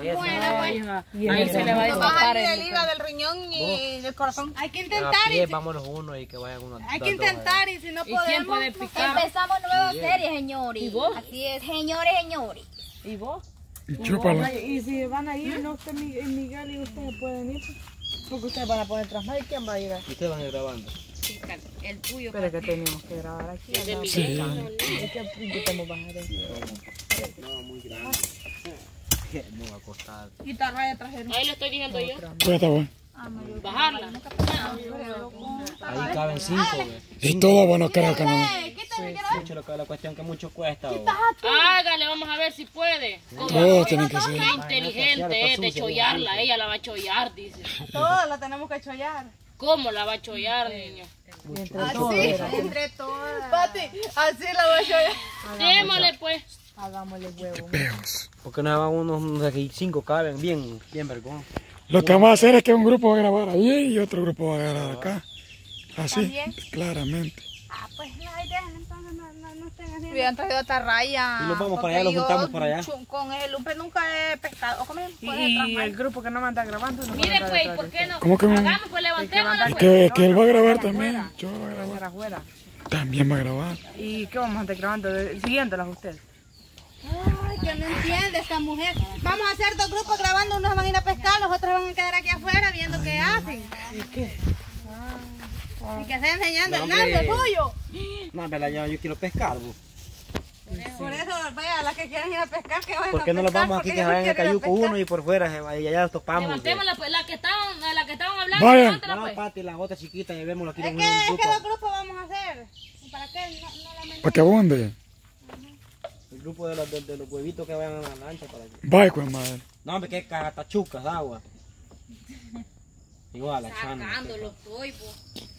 Ahí se le va a disfrutar el hígado, del riñón y del corazón. Hay que intentar. Vámonos uno y que vayan unos. Hay que intentar y si no podemos. Empezamos nueva serie, señores. ¿Y vos? Así es, señores. ¿Y vos? Chúpala. Y si van a ir, no usted, Miguel y ustedes pueden ir. Porque ustedes van a poner tras más. ¿Y quién va a ir? Ustedes van a ir grabando. El tuyo. Pero que tenemos que grabar aquí. Sí. Es que invitamos bajar eso. No, muy grande. No va a costar. Guitarra ya trajeron. Ahí lo estoy diciendo yo. Pues está bueno. Bajarla. Ahí caben 5. Y todo bueno, creo que no. Mucho lo que la cuestión que mucho cuesta. Hágale, vamos a ver si puede. Todos tienen que ser. Qué inteligente es de chollarla. Ella la va a chollar, dice. Todos la tenemos que chollar. ¿Cómo la va a chollar, niño? Así, entre todas. Pati, así la voy a chollar. Démosle, pues. Hagámosle huevo. Peos. Porque nos van unos de aquí 5 caben bien vergón. Lo que vamos a hacer es que un grupo va a grabar ahí y otro grupo va a grabar acá. Así, claramente. Pues la idea entonces no estén haciendo. Hubieran traído atarraya. Y nos vamos para allá, los juntamos para allá. Con el lumpe nunca he pescado. Y el grupo que no me anda grabando. No Mire, pues, ¿por qué no? ¿Cómo que no? Hagamos, pues, levantémosla, pues. Que él va a grabar también. Yo voy a grabar. Afuera. También va a grabar. ¿Y qué vamos a estar grabando? Siguiéndolas ustedes. Ay, que no entiende esta mujer. Vamos a hacer 2 grupos grabando, unos van a ir a pescar, los otros van a quedar aquí afuera viendo qué hacen. ¿Y qué? Y que estén enseñando el No, nante hombre. tuyo. No, verdad, yo quiero pescar. Por eso, vaya, las que quieran ir a pescar, que vayan ¿Por qué a no los pescar, vamos aquí porque que yo vayan a quiero ir Cayuco pescar. uno y por fuera y allá los topamos? Levantémosla, pues, la que estaban hablando. Vaya. levántala, No, pues. Pati, las otras chiquitas, ya vemos aquí Es en que, un es que grupo. 2 grupos vamos a hacer. ¿Para qué? No la Para que abunde. El grupo de los huevitos que vayan a la lancha para aquí. Vaya, pues madre. No, hombre, que catachucas de agua. Igual, la chana. Sacándolo estoy, pues.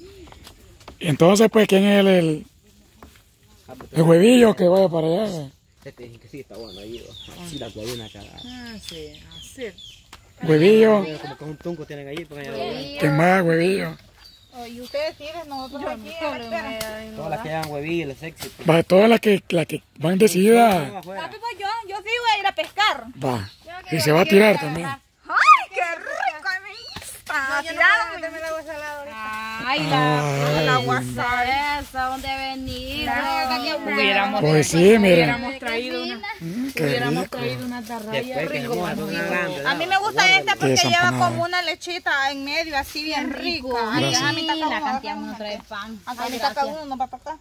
Y entonces, pues, ¿quién es el huevillo que vaya para allá? Este dije que sí está bueno ahí. Así la huevina acá. Sí, así. Huevillo. Como que un tunco tienen ahí. Porque allá ¿Quién más, huevillo? Y ustedes tiren, nosotros aquí a la espera. todas las que hagan huevillos, el sexy. Va, todas las que van decididas. Papi, pues yo sí voy a ir a pescar. Va. Y se va a tirar también. ¡Ay, qué rico! Me gusta. Tirarme. Yo no me agua salada ahorita. Ay, la guasa esa, ¿dónde venir? Hubiéramos, Pues sí, miren. hubiéramos traído una, Qué hubiéramos rico. traído una tarraya Después que se rico. moja con una grande. A mí me gusta este porque Esa lleva empanada. como una lechita en medio, así bien rica. Gracias. A mitad La cada cantidad uno. uno trae pan. Acá mitad cada uno, no va para acá.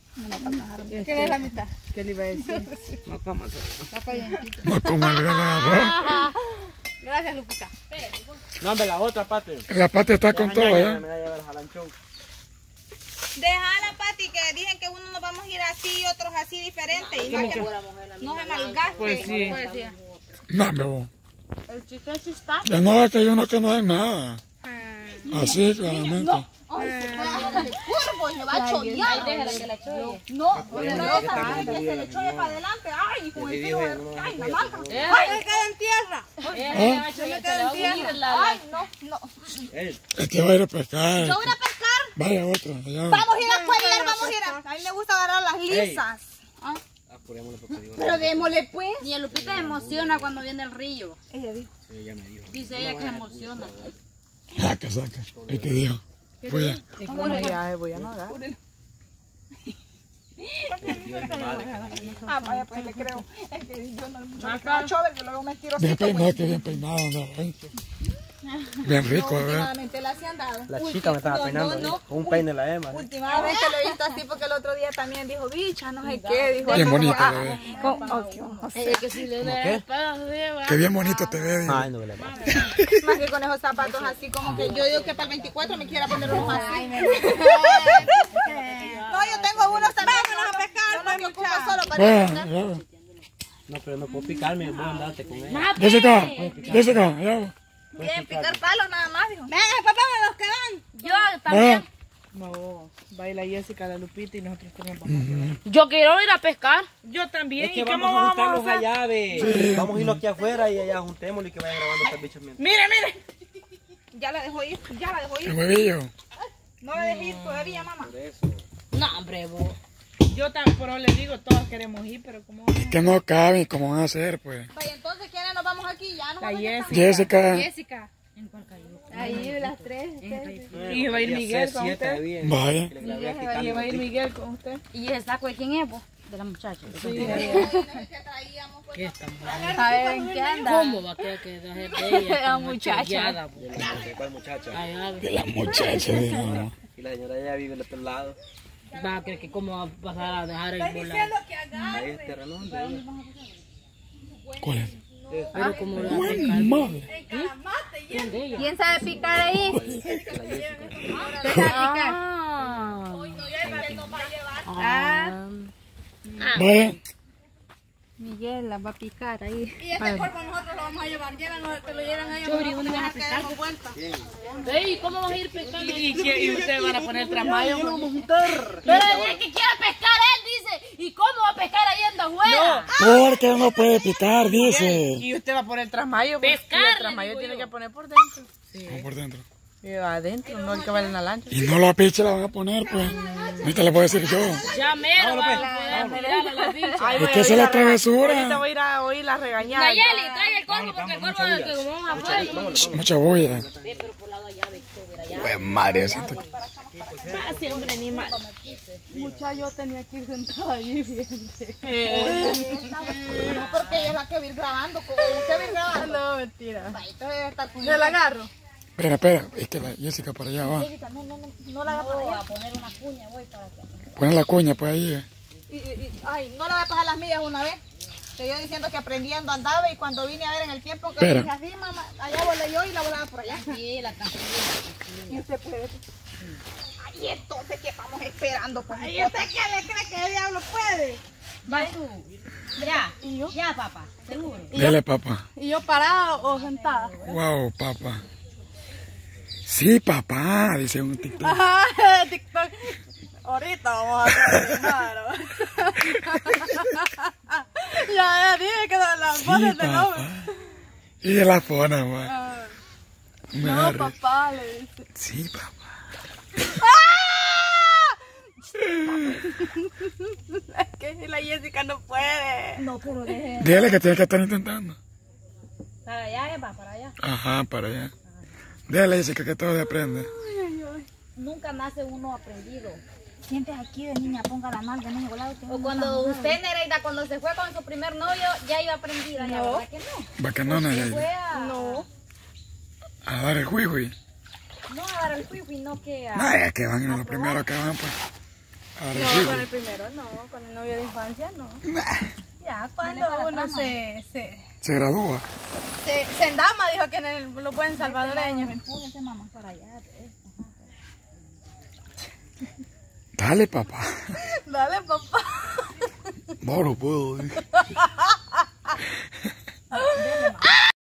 ¿Qué es la mitad? ¿Qué le iba a decir? No comas. No como el ganado. Gracias, Lupita. No, hombre, la otra, Pati. La pata está con todo, Me ¿eh? la lleva el jalanchón. Déjala, Pati, que dicen que uno nos vamos a ir así y otros así diferentes. Y no, que no se malgaste. Pues sí. No, me voy. El chiste es está. Ya no, es que yo no que no hay nada. Así, claramente. Curvo y le va a chollar. Déjala que la cholle. No, no esa que se le cholle para adelante. Ay, hijo de Dios. Ay, la marca. Ay, me queda en tierra. Ella va a chollar, se le va a unir la... Ay, no. Este va a ir a pescar. Yo voy a pescar. Vaya otro, allá. Vamos a ir a cuellar, vamos a ir a... A mí me gusta agarrar las lisas. Apurémosle porque digo. Pero démosle pues. Y el Lupita se emociona cuando viene el río. Ella dijo. Ella me dijo. Dice ella que se emociona. Saca. Ahí te digo. Voy a... Es que un viaje voy a nadar. Ah, vaya, pues le creo. Es que yo no mucho chover, que luego me tiro Bien así. peinado, que bien peinado andaba ahí. Bien rico, ¿verdad? Últimamente la hacían dado. La chica me estaba peinando ahí, con un peine en la Emma. Últimamente lo he visto así porque el otro día también dijo, bicha, no sé qué. Dijo, Bien así bonito como, te ve. Ella que si le da espadas de... Qué bien bonito te ve. digo. Ay, no me la pasa. más que con esos zapatos así como que yo digo que para el 24 me quiera poner unos así. No, yo tengo unos también. Vámonos a pescar, yo no me ocupo solo para ir a pescar. Bueno, ya. No, pero no puedo picarme, voy a andarte con ella. Jessica, allá. Quieren picar palos nada más, dijo. Venga, papá, los que van. Yo también. No, baila Jessica, la Lupita y nosotros tenemos vamos. Yo quiero ir a pescar. Yo también. Es que ¿Y qué vamos a vamos a juntarlos hacer? allá, ve. Vamos a irnos aquí afuera y allá juntémoslo y que vayan grabando estos bichos mientras. Mire, mire. Ya la dejó ir, ya la dejó El ir. huevillo. No la dejé ir todavía, mamá. Por eso. No, hombre, vos. Yo tampoco le digo, todos queremos ir, pero como Que no caben, ¿cómo van a hacer, pues? Vaya, entonces, ¿quiénes nos vamos aquí? Ya nos la vamos a Jessica. Jessica. Ahí, las tres. Y va a ir Miguel con usted. Vaya. Y va a ir Miguel con usted. ¿Y el saco de quién es, vos? De la muchacha. Sí. ¿Qué está A ver, ¿en qué anda? ¿Cómo va a quedar que la gente de ella? La muchacha. ¿De cuál muchacha? De la muchacha, digamos. Y la señora ya vive al otro lado. Va a creer que cómo va a pasar a dejar el volar. Ahí es terreno de ella. ¿Cuál es? Pero como la ¡Buen madre! de ella. ¿Quién sabe picar ahí? ¿Quién sabe picar? Vaya. Miguel la va a picar ahí. Y este cuerpo nosotros lo vamos a llevar. Te lo llevan ellos. Chori, ¿dónde vas a pescar? Ey, ¿cómo vas a ir pescando? Y ustedes van a poner trasmayo. Pero es que quiere pescar él, dice. ¿Y cómo va a pescar ahí en afuera? Porque no puede picar, dice. Y usted va a poner trasmayo. Pescar, Y el le trasmayo digo tiene yo. que poner por dentro. Vamos por dentro. Y adentro, no el que va en la lancha. Y no la piche la van a poner, pues. Ahorita le puedo decir yo. Ya mero, va a poder mirar a la dicha. Ay, Es voy que a esa oír es la la travesura. Ahorita voy a ir a oír la regañada. Nayeli, trae el corvo porque el corvo es que como vamos afuera. Mucha bulla. Buen madre, siento que... Fácil, hombre, ni mal. Mucha yo tenía que ir sentada allí, fíjense. No, porque ella es la que va a ir grabando. ¿Usted va a ir grabando? No, mentira. Usted debe estar con ¿Se la agarro? Espera, espera. Es que la Jessica para allá va. No la haga para allá. A poner una cuña, voy para que... Pon la cuña, pues ahí. Ay, no le voy a pasar las millas una vez. Te iba diciendo que aprendiendo andaba y cuando vine a ver en el tiempo que Espera. dije así, mamá, allá volé yo y la volaba por allá. Sí, la canción. Y usted puede. Ay, entonces, ¿qué estamos esperando? Pues, ¿y usted qué le cree que el diablo puede? Va tú. Ya. Ya, papá. Seguro. Dele, papá. ¿Y yo parada o sentada? Wow, papá. Sí, papá, dice un TikTok. Ajá, TikTok. Ahorita vamos a hacer primero. Ya dije que las Sí, voces de papá. nombre. Y de la fona, güey. Me da No, risa. papá, le dice. Sí, papá. Es que la Jessica no puede. No, pero deje. Dile que tiene que estar intentando. Para allá, va, para allá. Ajá, para allá. Dile, Jessica, que todo se aprende. Nunca nace uno aprendido. Sientes aquí de niña, ponga la nalga, niña, volado. O cuando usted, Nereida, cuando se fue con su primer novio, ya iba aprendida, ya, ¿verdad que no? Bacanona, ya. Fue a... No. A dar el juicio. No a dar el juicio, no que a... No, es que van a los primeros que van, pues. A dar el No, con juicio. el primero no, con el novio de infancia no. Ya, Cuando uno se Se gradúa. endama, dijo que en los buenos salvadoreños. Empújense, mamá, para allá. Dale, papá. Dale, papá. No lo puedo.